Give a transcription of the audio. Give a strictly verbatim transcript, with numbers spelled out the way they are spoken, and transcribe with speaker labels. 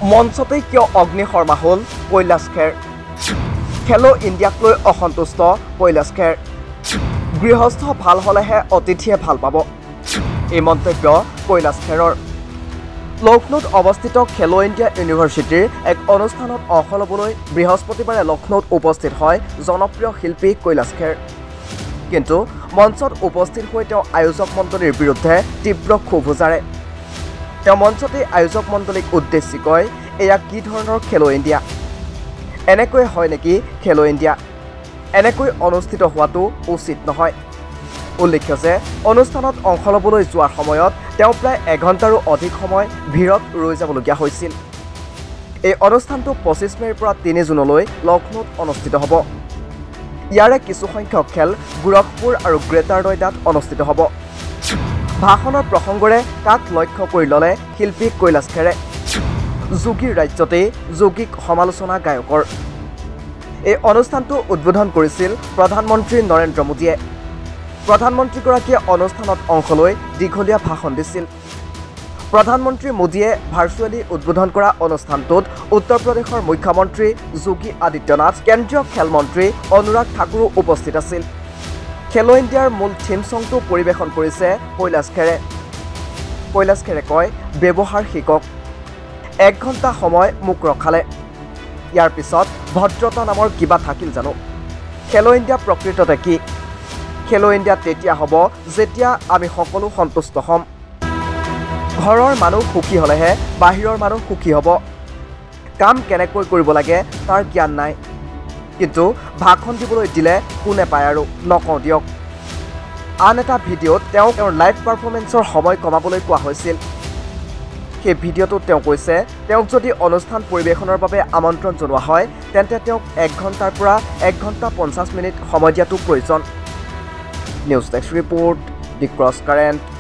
Speaker 1: মঞ্চতেই কিয় অগ্নিশৰ্মা হ'ল কৈলাশ খেৰ খেলো ইণ্ডিয়াক লৈ অসন্তুষ্ট কৈলাশ খেৰ গৃহস্থ ভাল হ'লেহে অতিথিয়ে ভাল পাব এই মন্তব্য কৈলাশ খেৰৰ লক্ষ্ণৌত অৱস্থিত খেলো ইণ্ডিয়া ইউনিভাৰ্চিটিৰ এক অনুষ্ঠানত অংশ ল'বলৈ বৃহস্পতিবাৰে লক্ষ্ণৌত উপস্থিত হয় জনপ্ৰিয় শিল্পী কৈলাশ খেৰ কিন্তু মঞ্চত উপস্থিত হৈ তেওঁ আয়োজক মণ্ডলীৰ বিৰুদ্ধে তীব্ৰ ক্ষোভ উজাৰে তেওঁ মঞ্চতেই আয়োজক মণ্ডলীক উদ্দেশ্যি কয় এয়া কি ধৰণৰ খেলো ইণ্ডিয়া এনেকৈ হয় নেকি খেলো ইণ্ডিয়া এনেকৈ অনুষ্ঠিত হোৱাটো উচিত নহয় উল্লেখ্য যে অনুষ্ঠানত অংশ ল'বলৈ যোৱাৰ সময়ত তেওঁ প্ৰায় এঘণ্টাৰো অধিক সময় ভিৰত ৰৈ যাবলগীয়া হৈছিল এই অনুষ্ঠানটো পঁচিছ মে'ৰ পৰা তিনি জুনলৈ লক্ষ্ণৌত অনুষ্ঠিত হ'ব ইয়াৰে কিছু সংখ্যক খেল গোৰখপুৰ আৰু গ্ৰেটাৰ নয়ডাত অনুষ্ঠিত হ'ব ভাষণৰ প্ৰসংগৰে কাক লক্ষ্য কৰি ল'লে শিল্পী কৈলাশ খেৰে যোগীৰ ৰাজ্যতেই যোগীক সমালোচনা গায়কৰ এই অনুষ্ঠানটো উদ্বোধন কৰিছিল প্ৰধানমন্ত্ৰী নৰেন্দ্ৰ মোদীয়ে প্ৰধানমন্ত্ৰীগৰাকীয়ে অনুষ্ঠানত অংশ লৈ দীঘলীয়া ভাষণ দিছিল প্ৰধানমন্ত্ৰী মোদীয়ে ভাৰ্চুৱেলি উদ্বোধন কৰা অনুষ্ঠানটোত উত্তৰ প্ৰদেশৰ মুখ্যমন্ত্ৰী যোগী আদিত্যনাথ কেন্দ্ৰীয় খেল মন্ত্ৰী অনুৰাগ ঠাকুৰো উপস্থিত আছিল খেলো ইণ্ডিয়াৰ মূল থিম ছংটো পৰিৱেশন কৰিছে কৈলাশ খেৰে কৈলাশ খেৰে কয় ব্যৱহাৰ শিকক এক ঘণ্টা সময় মোক ৰখালে ইয়াৰ পিছত ভদ্ৰতা নামৰ কিবা থাকিল জানো খেলো ইণ্ডিয়া প্ৰকৃততে কি খেলো ইণ্ডিয়া তেতিয়া হ'ব যেতিয়া আমি সকলো সন্তুষ্ট হ'ম ঘৰৰ মানুহ সুখী হ'লেহে বাহিৰৰ মানুহ সুখী হ'ব কাম কেনেকৈ কৰিব লাগে তাৰ জ্ঞান নাই কিন্তু ভাষণ দিবলৈ দিলে কোনে পায় আৰু নকওঁ দিয়ক আন এটা ভিডিঅ'ত তেওঁ তেওঁৰ লাইভ পাৰফৰ্মেন্সৰ সময় কমাবলৈ কোৱা হৈছিল সেই ভিডিঅ'টোত তেওঁ কৈছে তেওঁক যদি অনুষ্ঠান পৰিৱেশনৰ বাবে আমন্ত্ৰণ জনোৱা হয় তেন্তে তেওঁক এক ঘণ্টাৰ পৰা এক ঘণ্টা পঞ্চাছ মিনিট সময় দিয়াটো প্ৰয়োজন news desk report the cross current